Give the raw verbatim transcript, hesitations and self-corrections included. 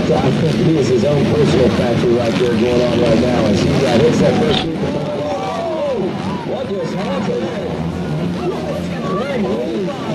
I think he is his own personal factory right there going on right now. As he uh, hits that first shoot. Oh, what just happened?